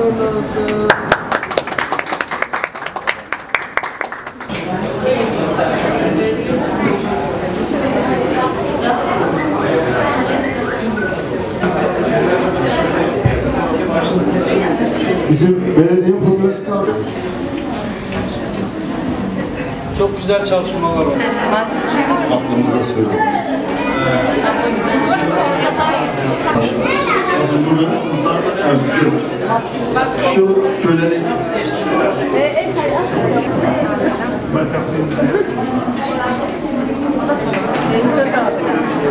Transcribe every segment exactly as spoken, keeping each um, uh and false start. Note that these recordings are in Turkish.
uğurlu olsun. Bizim belediye fotoğrafçısı abi. Çok güzel çalışmalar var. Aklımıza söyle. Burada ısrarla çarpıtıyoruz. Şu kölelik. Elinize sağlık.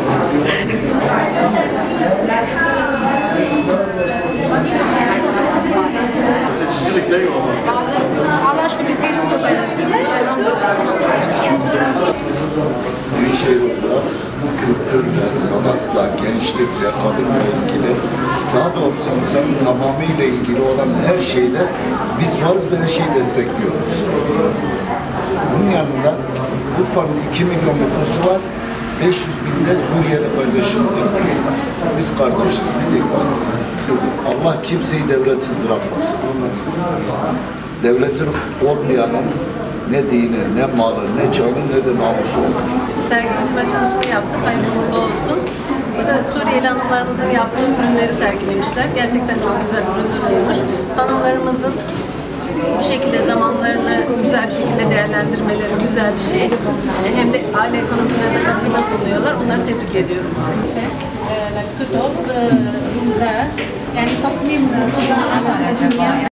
Seçicilik değil o. Allah aşkına biz geçtik o kadar. Büyükşehir olarak kültürle, sanatla, gençlikle, kadınla ilgili, daha doğrusu insanın tamamıyla ilgili olan her şeyde biz varız ve her şeyi destekliyoruz. Bunun yanında Urfa'nın iki milyon nüfusu var, beş yüz binde Suriyeli kardeşimizin var. Biz kardeşiz, biz ikbalız. Allah kimseyi devletsiz bırakmasın. Devletin olmayanın ne dini, ne malı, ne canı, ne de namusu olur. Sergimizin açılışını yaptık. Hayırlı uğurlu olsun. Burada Suriyeli hanımlarımızın yaptığı ürünleri sergilemişler. Gerçekten çok güzel ürünler olmuş. Hanımlarımızın bu şekilde zamanlarını güzel bir şekilde değerlendirmeleri güzel bir şey. Hem de aile ekonomisine de katkıda bulunuyorlar. Onları tebrik ediyorum. الكتب روزات يعني تصميم طبعا على